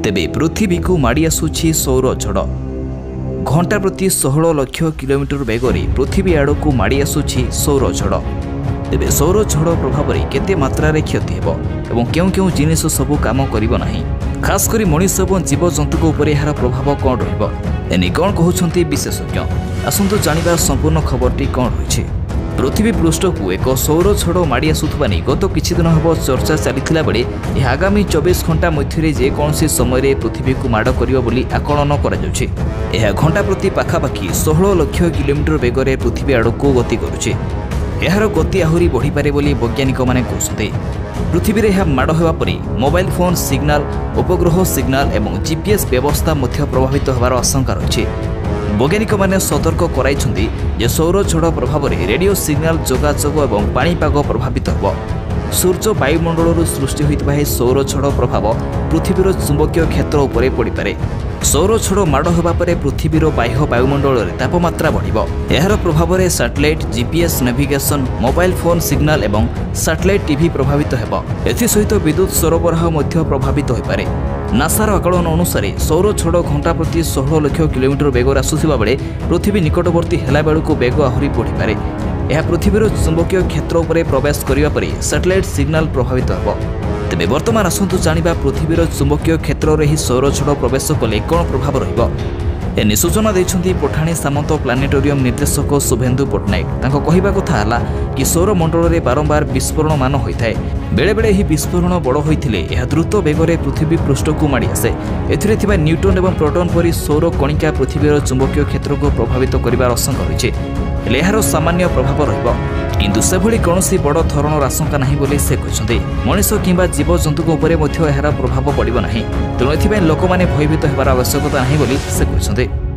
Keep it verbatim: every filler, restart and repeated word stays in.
तेबे पृथ्वी को माड़ी आसुछि सौर झड़। घंटा प्रति षोहल लक्ष किलोमीटर बेगरे पृथ्वी आड़ को माड़ी आसुछि सौर झड़। तेबे सौर झड़ प्रभाव में केते मात्रा रे क्षति हेबो एवं केउ केउ जिनिस सब काम करिवो नाही, खास करी मनुष्य और जीवजंतु उपर यार प्रभाव कौन रहिबो एने कौन कहउछंती विशेषज्ञ। आसंतु जानिबा संपूर्ण खबरटी कौन रहिछि। पृथ्वी पृष्ठ को एक सौर झड़ माड़ी आसुथबा नै गत किछि दिन हबो चर्चा चलीथिला बेले यह आगामी चौबीस घंटा मध्य जे कौनसी समय पृथ्वी को माड़ करियो बोली आकलन करा जाउछि। यह घंटा प्रति पाखापाखि षोहल लक्ष किलोमीटर बेगरे पृथ्वी आड़ को गति करुछि। यार गति आहरी बढ़ी पारे बोली वैज्ञानिक माने कहउछन्ते। पृथ्वी रे माड़ हेबा परे मोबाइल फोन सिग्नाल, उपग्रह सिग्नाल एवं जीपीएस व्यवस्था मध्य प्रभावित होबार आशंका रहिछि। वैज्ञानिक माने सतर्क कराइछन्ति जे सौर झड़ प्रभाव में रेडियो सिग्नाल, जोगाजोग और पाणीपाग प्रभावित होब। सूर्य वायुमंडल सृष्टि होइतबा हे सौर झड़ प्रभाव पृथ्वीर चुंबकीय क्षेत्र उपरे पड़ी पारे। सौर झड़ माड़ होबा परे पृथ्वीर बाह्य वायुमंडल में तापमात्रा बढ़िबो। एहार प्रभाव में satellite, GPS navigation, mobile phone signal एवं सैटेलाइट टीवी प्रभावित हेबो। एथि सहित विद्युत सरबराह मध्य प्रभावित होई पारे। नासार आकलन अनुसार सौर झड़ घंटा प्रति षोहल लक्ष किलोमीटर बेगर आसुथिबा बेले पृथ्वी निकटवर्ती हेला बेलू बेग आहरी बढ़ी पारे। यह पृथ्वीर चुंबकीय क्षेत्र उपरे प्रवेश करिबा परे सैटेलाइट सिग्नाल प्रभावित हेबो। तेबे वर्तमान आसंतु जानिबा पृथ्वीर चुंबकीय क्षेत्र रे ही सौर झड़ प्रवेश कले कौन प्रभाव रहिबो। एने सूचना दैछन्ती पठाणी सामंत प्लानेटोरियम निर्देशक शुभेन्दु पट्टनायक। तांको कहिबा कथा हला कि सौर मंडल रे बारंबार विस्फोरण मान होइथाय। बेले बेले ही विस्फोरण बड़ होइथिले यह द्रुत बेगरे पृथ्वी पृष्ठ को माड़ी आसे। एथिरे थिबा न्यूट्रन एवं प्रोटॉन परि सौर कणिका पृथ्वीर चुंबकीय क्षेत्र को प्रभावित करिबार आशंका रहिछि। एहार सामान्य प्रभाव रहिबो किंतु सेभଳି कौनसी बड़ धरणर आशंका नाही बोली से कहछन्ते। मनुष्य किंबा जीवजंतु उपरे मध्य एहार प्रभाव पड़िबो नाही, तेणु एथिबे लोकमाने भयभीत हेबार आवश्यकता नाही बोली से कहछन्ते।